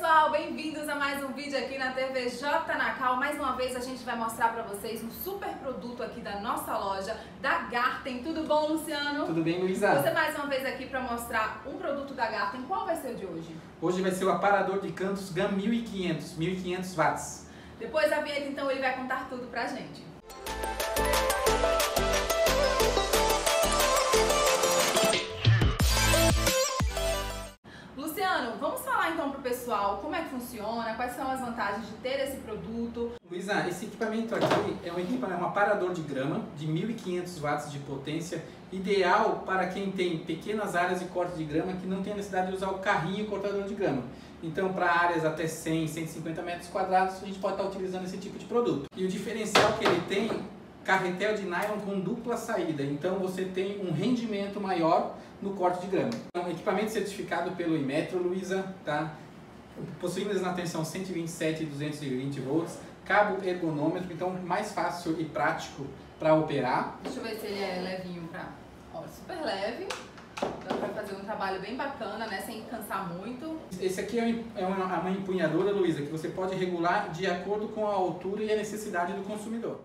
pessoal, bem-vindos a mais um vídeo aqui na TV J Nacal. Mais uma vez a gente vai mostrar pra vocês um super produto aqui da nossa loja, da Garten. Tudo bom, Luciano? Tudo bem, Luísa? Você mais uma vez aqui pra mostrar um produto da Garten. Qual vai ser o de hoje? Hoje vai ser o aparador de cantos GAN 1500 watts. Depois da vinheta, então, ele vai contar tudo pra gente. Luciano, vamos falar então pro pessoal como é que funciona, quais são as vantagens de ter esse produto. Luísa, esse equipamento aqui é um aparador de grama de 1500 watts de potência, ideal para quem tem pequenas áreas de corte de grama que não tem necessidade de usar o carrinho cortador de grama. Então, para áreas até 100, 150 metros quadrados, a gente pode estar utilizando esse tipo de produto. E o diferencial que ele tem, carretel de nylon com dupla saída, então você tem um rendimento maior no corte de grama. É um equipamento certificado pelo Inmetro, Luísa, tá? Possuímos na tensão 127 e 220 volts, cabo ergonômetro, então mais fácil e prático para operar. Deixa eu ver se ele é levinho ó, super leve. Dá pra fazer um trabalho bem bacana, né? Sem cansar muito. Esse aqui é uma empunhadura, Luísa, que você pode regular de acordo com a altura e a necessidade do consumidor.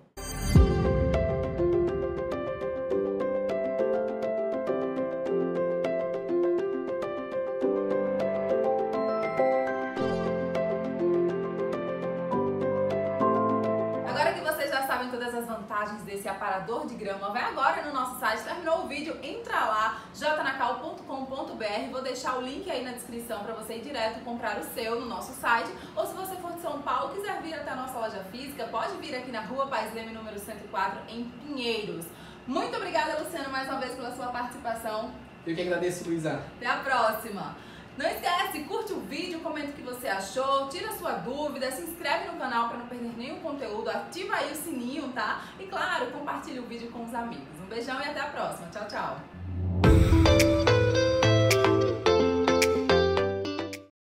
Agora que vocês já sabem todas as vantagens desse aparador de grama, vai agora no nosso site, terminou o vídeo, entra lá, jnacal.com.br, vou deixar o link aí na descrição para você ir direto comprar o seu no nosso site, ou se você for de São Paulo e quiser vir até a nossa loja física, pode vir aqui na Rua Pais Leme, número 104, em Pinheiros. Muito obrigada, Luciano, mais uma vez pela sua participação. Eu que agradeço, Luísa. Até a próxima! Não esquece, curte o vídeo, comenta o que você achou, tira a sua dúvida, se inscreve no canal para não perder nenhum conteúdo, ativa aí o sininho, tá? E claro, compartilhe o vídeo com os amigos. Um beijão e até a próxima. Tchau, tchau!